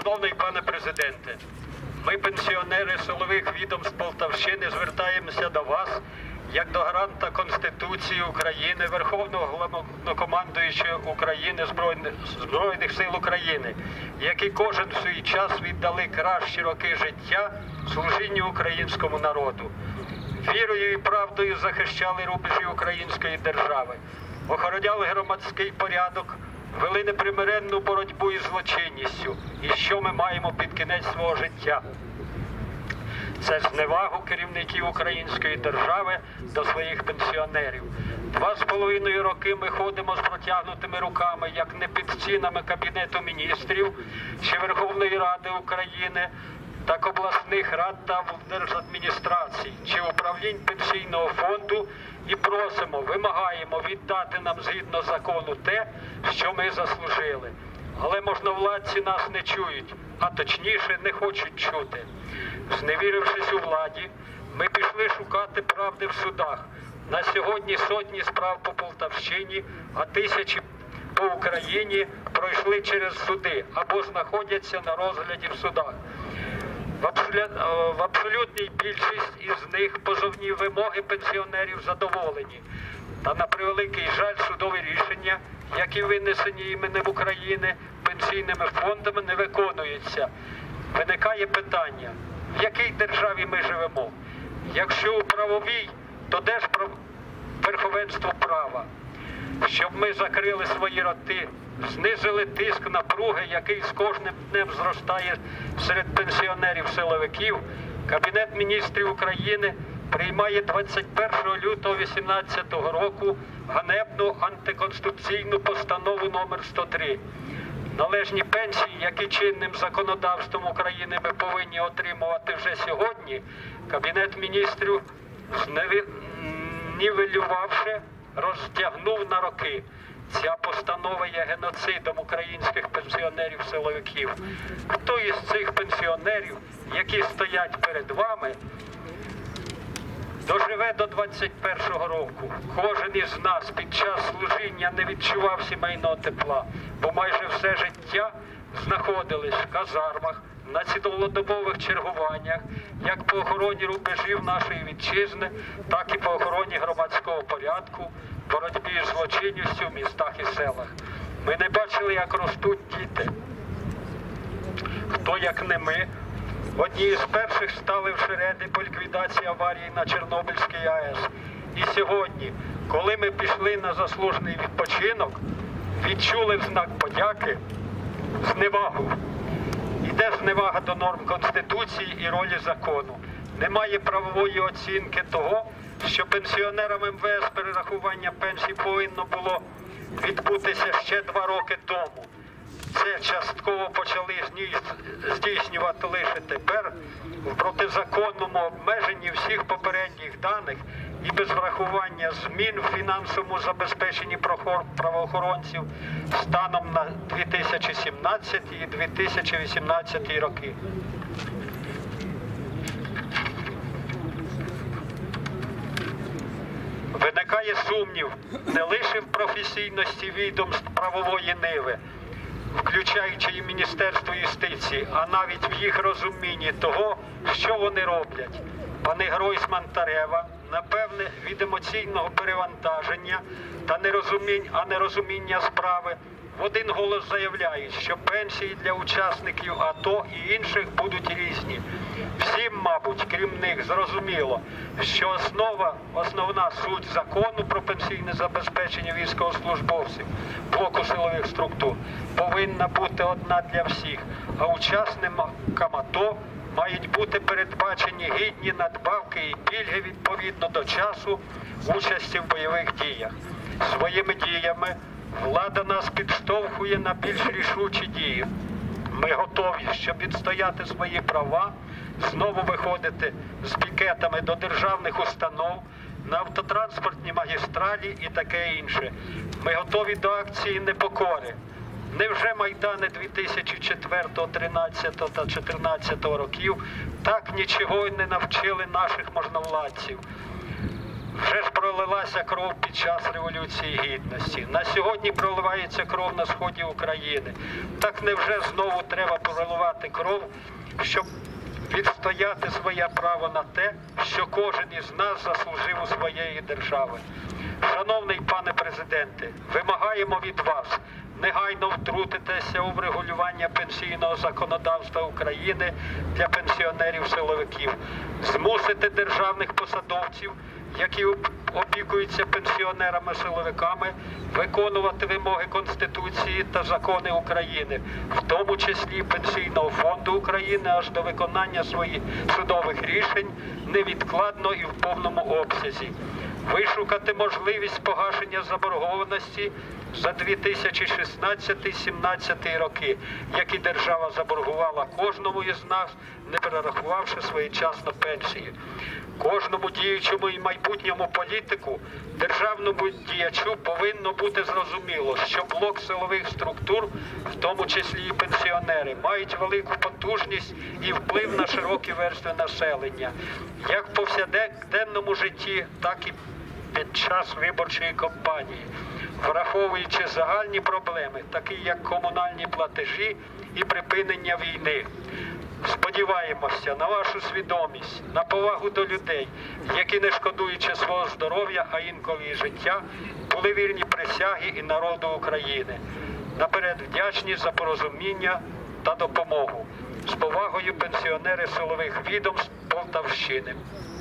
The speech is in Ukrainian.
Шановний пане президенте, ми, пенсіонери силових відомств Полтавщини, звертаємося до вас як до гаранта Конституції України, Верховного Головнокомандуючого України, Збройних сил України, які кожен в свій час віддали кращі роки життя служінню українському народу. Вірою і правдою захищали рубежі української держави, охороняли громадський порядок, вели непримиренну боротьбу із злочинністю. І що ми маємо під кінець свого життя? Це зневагу керівників української держави до своїх пенсіонерів. 2,5 роки ми ходимо з протягнутими руками, як не під стінами Кабінету міністрів чи Верховної Ради України, так обласних рад та держадміністрацій чи управлінь пенсійного фонду і просимо, вимагаємо віддати нам згідно закону те, що ми заслужили. Але можновладці нас не чують, а точніше не хочуть чути. Зневірившись у владі, ми пішли шукати правди в судах. На сьогодні сотні справ по Полтавщині, а тисячі по Україні пройшли через суди або знаходяться на розгляді в судах. В абсолютній більшість із них позовні вимоги пенсіонерів задоволені. Та на превеликий жаль судові рішення, які винесені іменем України пенсійними фондами, не виконуються. Виникає питання, в якій державі ми живемо? Якщо у правовій, то де ж верховенство права? Щоб ми закрили свої роти, знизили тиск напруги, який з кожним днем зростає серед пенсіонерів-силовиків, Кабінет міністрів України приймає 21 лютого 2018 року ганебну антиконституційну постанову номер 103. Належні пенсії, які чинним законодавством України ми повинні отримувати вже сьогодні, Кабінет міністрів, знівелювавши, розтягнув на роки. Ця постанова є геноцидом українських пенсіонерів-силовиків. Хто із цих пенсіонерів, які стоять перед вами, доживе до 21-го року? Кожен із нас під час служіння не відчував сімейного тепла, бо майже все життя знаходились в казармах, на цілодобових чергуваннях, як по охороні рубежів нашої вітчизни, так і по охороні громадського порядку, боротьбі з злочинністю в містах і селах. Ми не бачили, як ростуть діти. Хто, як не ми, одні з перших стали в шереди по ліквідації аварії на Чорнобильській АЕС. І сьогодні, коли ми пішли на заслужений відпочинок, відчули в знак подяки зневагу. Іде зневага до норм Конституції і ролі закону. Немає правової оцінки того, що пенсіонерам МВС перерахування пенсій повинно було відбутися ще 2 роки тому. Це частково почали здійснювати лише тепер, в протизаконному обмеженні всіх попередніх даних і без врахування змін в фінансовому забезпеченні правоохоронців станом на 2017 і 2018 роки. Виникає сумнів не лише в професійності відомств правової ниви, включаючи і Міністерство юстиції, а навіть в їх розумінні того, що вони роблять. Пани Гройсман та Рева, напевне, від емоційного перевантаження та нерозуміння справи, в один голос заявляють, що пенсії для учасників АТО і інших будуть різні. Всім, мабуть, крім них, зрозуміло, що основна суть закону про пенсійне забезпечення військовослужбовців, блоку силових структур, повинна бути одна для всіх, а учасникам АТО мають бути передбачені гідні надбавки і пільги відповідно до часу участі в бойових діях. Своїми діями влада нас підштовхує на більш рішучі дії. Ми готові, щоб відстояти свої права, знову виходити з пікетами до державних установ, на автотранспортні магістралі і таке інше. Ми готові до акції непокори. Невже Майдани 2004, 2013 та 2014 років так нічого й не навчили наших можновладців? Вже ж пролилася кров під час Революції Гідності. На сьогодні проливається кров на сході України. Так невже знову треба проливати кров, щоб відстояти своє право на те, що кожен із нас заслужив у своєї держави? Шановний пане президенте, вимагаємо від вас негайно втрутитися у врегулювання пенсійного законодавства України для пенсіонерів-силовиків, змусити державних посадовців, які опікуються пенсіонерами-силовиками, виконувати вимоги Конституції та закони України, в тому числі Пенсійного фонду України, аж до виконання своїх судових рішень невідкладно і в повному обсязі. Вишукати можливість погашення заборгованості за 2016-17 роки, які держава заборгувала кожному із нас, не перерахувавши своєчасно пенсії. Кожному діючому і майбутньому політику, державному діячу повинно бути зрозуміло, що блок силових структур, в тому числі і пенсіонери, мають велику потужність і вплив на широкі верстви населення, як в повсякденному житті, так і під час виборчої кампанії, враховуючи загальні проблеми, такі як комунальні платежі і припинення війни. Сподіваємося на вашу свідомість, на повагу до людей, які, не шкодуючи свого здоров'я, а інколи і життя, були вірні присяги і народу України. Наперед вдячні за порозуміння та допомогу. З повагою, пенсіонери силових відомств Полтавщини.